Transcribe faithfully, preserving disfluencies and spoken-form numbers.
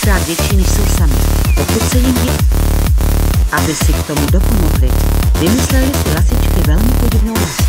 stokrát větší, než jsou sami, pokud se jim děje. Aby si k tomu dopomohli, vymysleli si lasičky velmi podivnou lásku.